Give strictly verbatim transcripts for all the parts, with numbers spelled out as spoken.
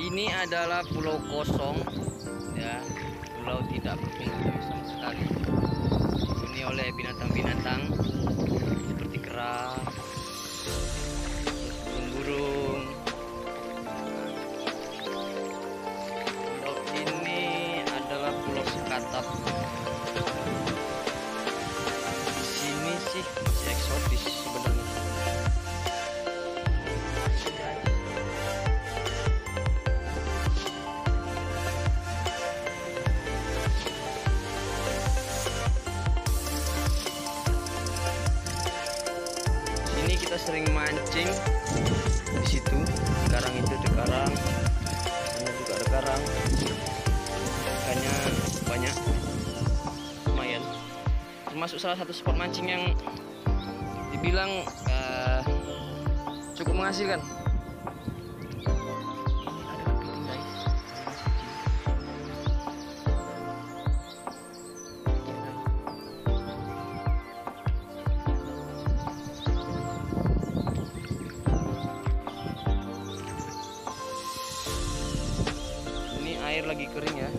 Ini adalah pulau kosong, ya, pulau tidak berpenghuni sama sekali. Ini oleh binatang-binatang seperti kera, burung-burung. Pulau ini adalah pulau sekatap. Di sini sih masih eksotis sebenarnya. Kita sering mancing di situ, di karang itu, di karang sana juga ada karang, ikannya banyak, lumayan, termasuk salah satu spot mancing yang dibilang uh, cukup menghasilkan. Air lagi kering ya.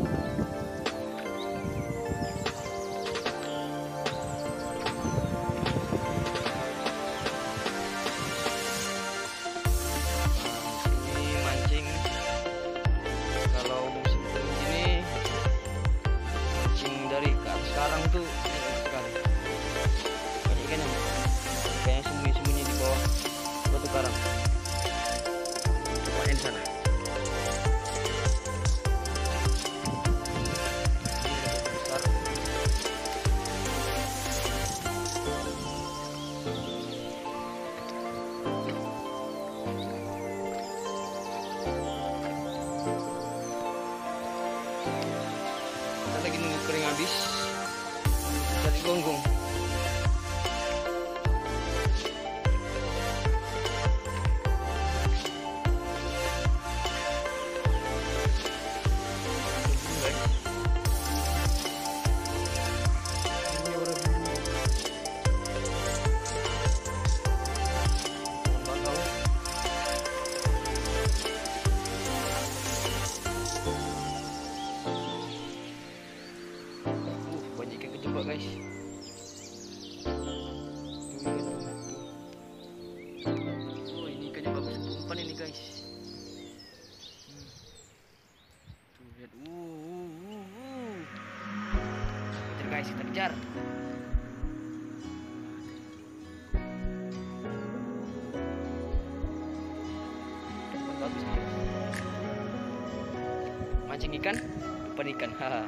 Ini mancing kalau musim kering gini, mancing dari ke atas karang tuh enak sekali. Banyak ikan yang kayak sembunyi-sembunyi di bawah batu karang. Coba di sana. Lagi nunggu kering habis, cari gonggong. Guys, oh ini ikannya bagus, umpan ini guys. Hmm. Tuh lihat, uh, uh, uh, uh. Kejar guys, kita kejar. Bagus nih. Mancing ikan, umpan ikan, haha.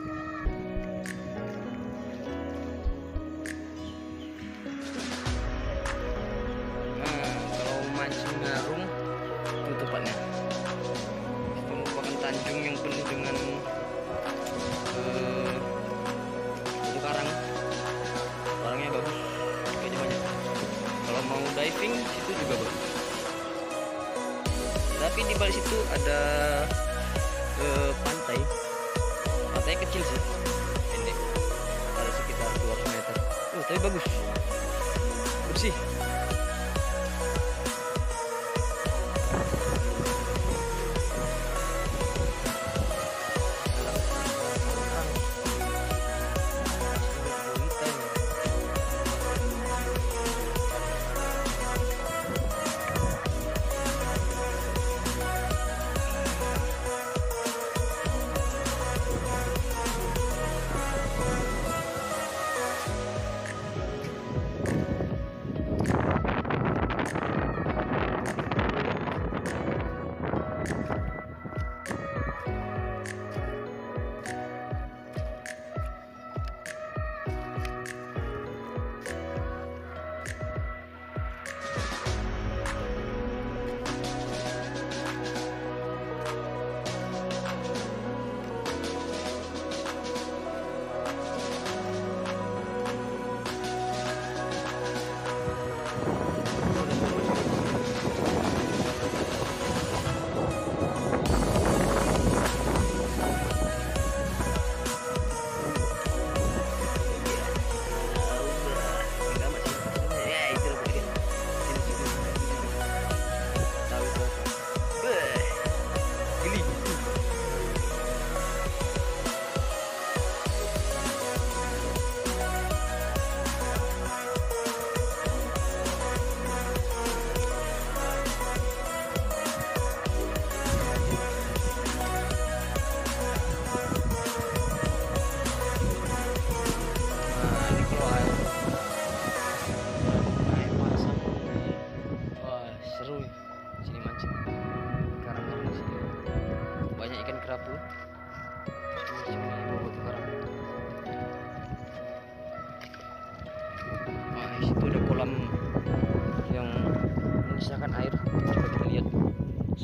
Mancing ngarung itu tempatnya. Itu merupakan tanjung yang penuh dengan uh, itu karang. Karangnya bagus, ikannya banyak. Kalau mau diving situ juga bagus. Tapi di balik situ ada uh, pantai. Pantai kecil sih, pendek. Ada sekitar dua ratus meter. Oh, tapi bagus, bersih.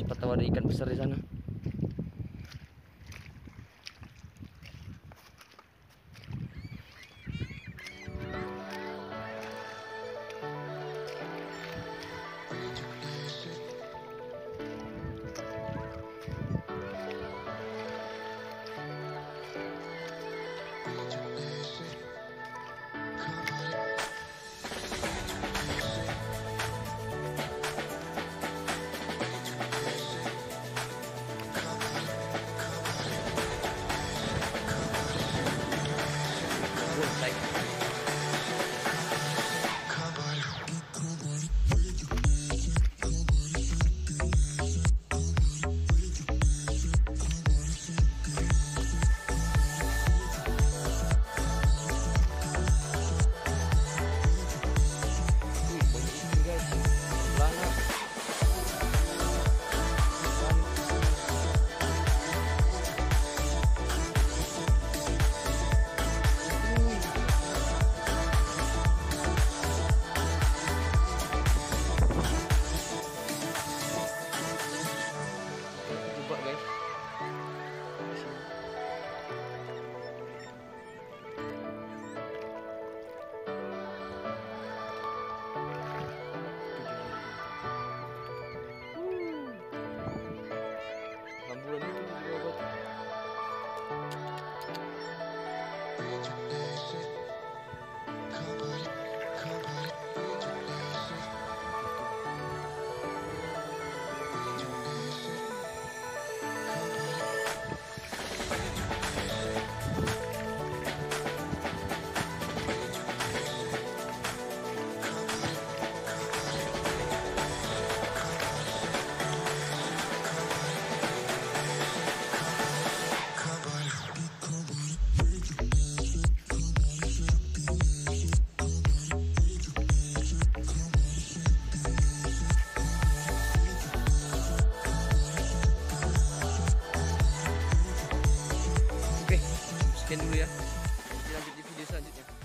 siapa tahu ada ikan besar di sana. Sekian dulu ya. Lanjut di video selanjutnya.